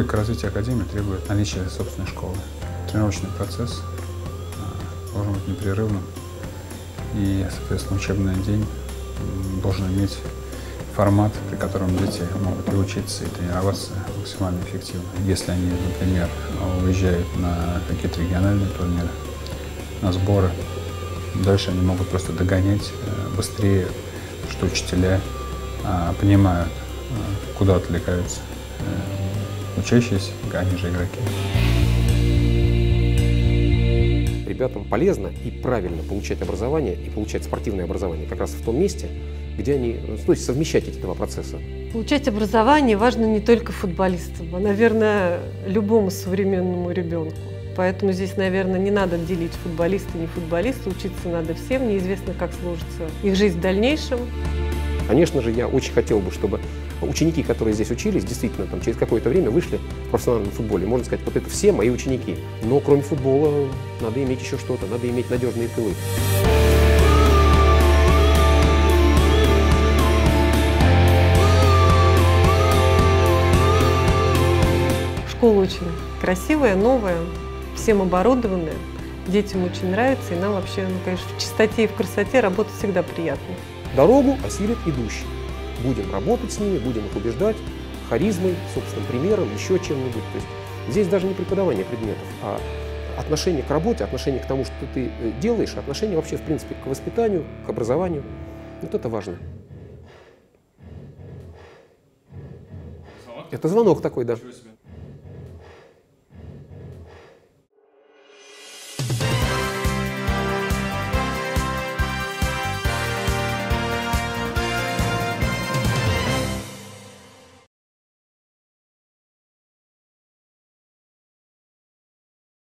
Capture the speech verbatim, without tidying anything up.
Логика развития академии требует наличия собственной школы. Тренировочный процесс должен быть непрерывным, и, соответственно, учебный день должен иметь формат, при котором дети могут и учиться, и тренироваться максимально эффективно. Если они, например, уезжают на какие-то региональные турниры, на сборы, дальше они могут просто догонять быстрее, что учителя понимают, куда отвлекаются учащиеся, они же игроки. Ребятам полезно и правильно получать образование и получать спортивное образование как раз в том месте, где они, то есть совмещать эти два процесса. Получать образование важно не только футболистам, а, наверное, любому современному ребенку. Поэтому здесь, наверное, не надо делить футболисты и не футболисты, учиться надо всем, неизвестно, как сложится их жизнь в дальнейшем. Конечно же, я очень хотел бы, чтобы ученики, которые здесь учились, действительно там, через какое-то время вышли в профессиональном футболе. Можно сказать, вот это все мои ученики. Но кроме футбола надо иметь еще что-то, надо иметь надежные тылы. Школа очень красивая, новая, всем оборудованная. Детям очень нравится, и нам вообще, ну, конечно, в чистоте и в красоте работать всегда приятно. Дорогу осилит идущий. Будем работать с ними, будем их убеждать харизмой, собственным примером, еще чем-нибудь. То есть здесь даже не преподавание предметов, а отношение к работе, отношение к тому, что ты делаешь, отношение вообще, в принципе, к воспитанию, к образованию. Вот это важно. Звонок? Это звонок такой, да.